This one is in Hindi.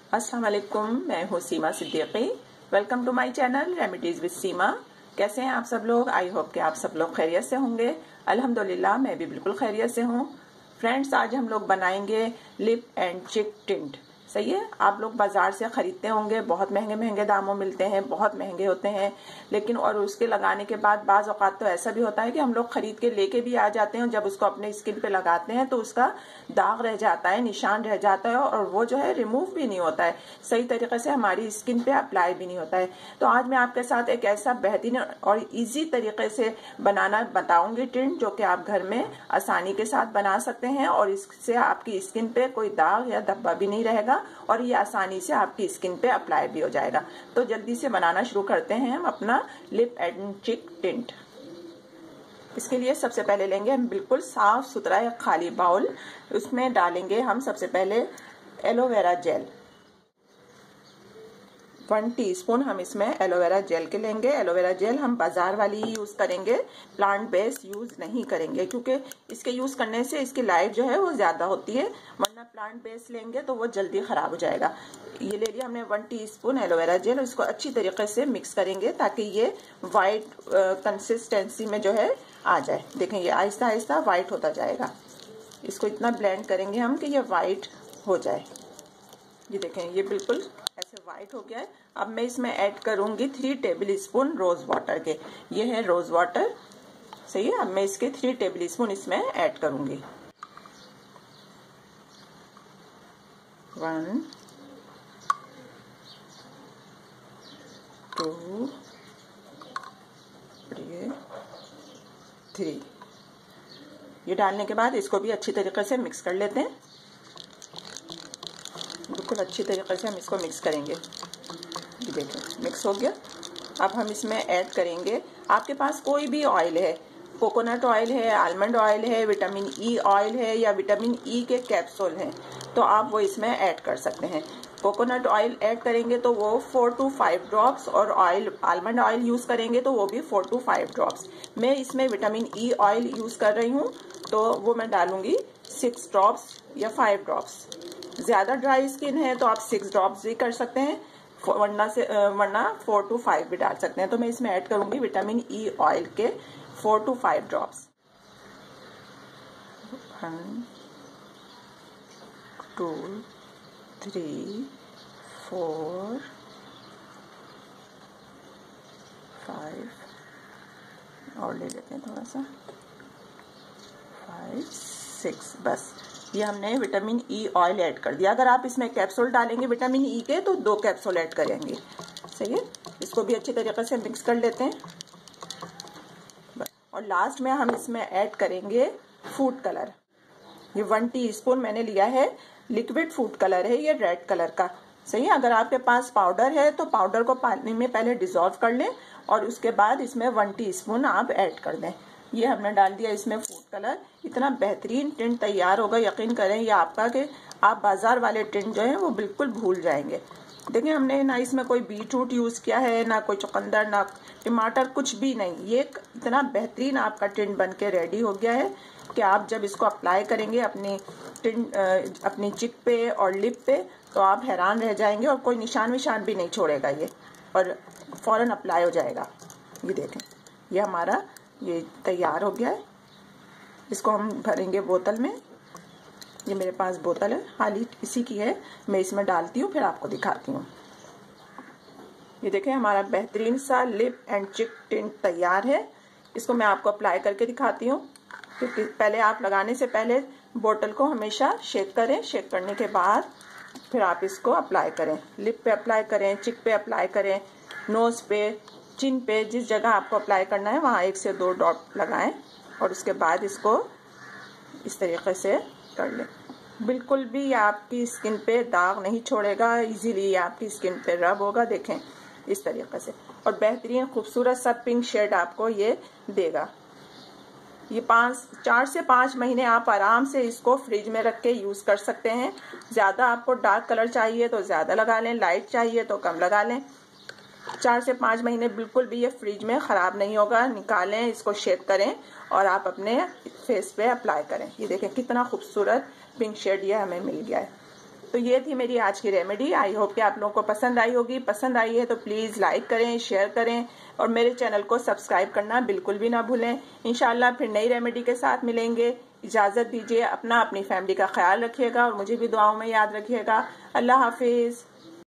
अस्सलाम वालेकुम, मैं हूँ Seema Siddiqui. Welcome to my channel remedies with Seema. कैसे हैं आप सब लोग? आई होप कि आप सब लोग खैरियत से होंगे। अल्हम्दुलिल्लाह मैं भी बिल्कुल खैरियत से हूँ। फ्रेंड्स, आज हम लोग बनाएंगे लिप एंड चिक टिंट। सही है, आप लोग बाजार से खरीदते होंगे, बहुत महंगे महंगे दामों मिलते हैं, बहुत महंगे होते हैं। लेकिन और उसके लगाने के बाद बाज औकात तो ऐसा भी होता है कि हम लोग खरीद के लेके भी आ जाते हैं, जब उसको अपने स्किन पे लगाते हैं तो उसका दाग रह जाता है, निशान रह जाता है और वो जो है रिमूव भी नहीं होता है, सही तरीके से हमारी स्किन पे अप्लाई भी नहीं होता है। तो आज मैं आपके साथ एक ऐसा बेहतरीन और इजी तरीके से बनाना बताऊंगी टिंट, जो कि आप घर में आसानी के साथ बना सकते हैं और इससे आपकी स्किन पे कोई दाग या धब्बा भी नहीं रहेगा और ये आसानी से आपकी स्किन पे अप्लाई भी हो जाएगा। तो जल्दी से बनाना शुरू करते हैं हम अपना लिप एंड चिक टिंट। इसके लिए सबसे पहले लेंगे हम बिल्कुल साफ सुथरा एक खाली बाउल। उसमें डालेंगे हम सबसे पहले एलोवेरा जेल। 1 टीस्पून हम इसमें एलोवेरा जेल के लेंगे। एलोवेरा जेल हम बाजार वाली ही यूज करेंगे, प्लांट बेस्ड यूज नहीं करेंगे, क्योंकि इसके यूज करने से इसकी लाइफ जो है वो ज्यादा होती है, वरना प्लांट बेस्ड लेंगे तो वो जल्दी खराब हो जाएगा। ये ले लिया हमने 1 टीस्पून एलोवेरा जेल। इसको अच्छी तरीके से मिक्स करेंगे ताकि ये व्हाइट कंसिस्टेंसी में जो है आ जाए। देखें, ये आहिस्ता आहिस्ता व्हाइट होता जाएगा। इसको इतना ब्लेंड करेंगे हम कि ये व्हाइट हो जाए। ये देखें, ये बिल्कुल ऐसे व्हाइट हो गया है। अब मैं इसमें ऐड करूंगी 3 टेबल स्पून रोज वाटर के। ये है रोज वाटर, सही है। अब मैं इसके 3 टेबल स्पून इसमें ऐड करूंगी। 1 2 3। ये डालने के बाद इसको भी अच्छी तरीके से मिक्स कर लेते हैं। बिल्कुल अच्छी तरीके से हम इसको मिक्स करेंगे। ये देखिए मिक्स हो गया। अब हम इसमें ऐड करेंगे, आपके पास कोई भी ऑयल है, कोकोनट ऑयल है, आलमंड ऑयल है, विटामिन ई ऑयल है या विटामिन ई के कैप्सूल हैं, तो आप वो इसमें ऐड कर सकते हैं। कोकोनट ऑयल ऐड करेंगे तो वो 4 to 5 ड्रॉप्स और ऑयल आलमंड ऑयल यूज करेंगे तो वो भी 4 to 5 ड्रॉप्स। मैं इसमें विटामिन ई ऑयल यूज कर रही हूँ तो वो मैं डालूंगी 6 ड्रॉप्स या 5 ड्रॉप्स। ज्यादा ड्राई स्किन है तो आप 6 ड्रॉप्स भी कर सकते हैं, वरना 4 to 5 भी डाल सकते हैं। तो मैं इसमें ऐड करूंगी विटामिन ई ऑयल के 4 to 5 ड्रॉप्स। 1 2 3 4 5 और ले लेते हैं थोड़ा सा, 5 6। बस ये हमने विटामिन ई ऑयल ऐड कर दिया। अगर आप इसमें कैप्सूल डालेंगे विटामिन ई के तो 2 कैप्सूल ऐड करेंगे, सही है। इसको भी अच्छी तरीके से मिक्स कर लेते हैं। और लास्ट में हम इसमें ऐड करेंगे फूड कलर। ये 1 टीस्पून मैंने लिया है, लिक्विड फूड कलर है, ये रेड कलर का, सही है। अगर आपके पास पाउडर है तो पाउडर को पानी में पहले डिसॉल्व कर लें और उसके बाद इसमें 1 टीस्पून आप ऐड कर दें। ये हमने डाल दिया इसमें फूड कलर। इतना बेहतरीन टिंट तैयार होगा, यकीन करें ये आपका, कि आप बाजार वाले टिंट जो है वो बिल्कुल भूल जाएंगे। देखिए, हमने ना इसमें कोई बीटरूट यूज किया है, ना कोई चुकंदर, ना टमाटर, कुछ भी नहीं। ये इतना बेहतरीन आपका टिंट बन के रेडी हो गया है कि आप जब इसको अप्लाई करेंगे अपनी टिंट अपनी चिक पे और लिप पे तो आप हैरान रह जाएंगे और कोई निशान विशान भी नहीं छोड़ेगा ये, और फौरन अप्लाई हो जाएगा। ये देखें, ये हमारा ये तैयार हो गया है। इसको हम भरेंगे बोतल में। ये मेरे पास बोतल है, खाली इसी की है, मैं इसमें डालती हूँ फिर आपको दिखाती हूँ। ये देखें, हमारा बेहतरीन सा लिप एंड चिक टिंट तैयार है। इसको मैं आपको अप्लाई करके दिखाती हूँ। पहले आप लगाने से पहले बोतल को हमेशा शेक करें। शेक करने के बाद फिर आप इसको अप्लाई करें, लिप पे अप्लाई करें, चिक पे अप्लाई करें, नोज पे, चिन पे, जिस जगह आपको अप्लाई करना है वहाँ 1 से 2 डॉट लगाएं और उसके बाद इसको इस तरीके से कर लें। बिल्कुल भी आपकी स्किन पे दाग नहीं छोड़ेगा, इजीली आपकी स्किन पे रब होगा। देखें इस तरीके से, और बेहतरीन खूबसूरत सा पिंक शेड आपको ये देगा। ये 4 से 5 महीने आप आराम से इसको फ्रिज में रख के यूज कर सकते हैं। ज्यादा आपको डार्क कलर चाहिए तो ज्यादा लगा लें, लाइट चाहिए तो कम लगा लें। 4 से 5 महीने बिल्कुल भी ये फ्रिज में खराब नहीं होगा। निकालें, इसको शेक करें और आप अपने फेस पे अप्लाई करें। ये देखें कितना खूबसूरत पिंक शेड ये हमें मिल गया है। तो ये थी मेरी आज की रेमेडी। आई होप कि आप लोगों को पसंद आई होगी। पसंद आई है तो प्लीज लाइक करें, शेयर करें और मेरे चैनल को सब्सक्राइब करना बिल्कुल भी ना भूलें। इंशाल्लाह फिर नई रेमेडी के साथ मिलेंगे। इजाजत दीजिए, अपनी फैमिली का ख्याल रखिएगा और मुझे भी दुआओं में याद रखिएगा। अल्लाह हाफिज।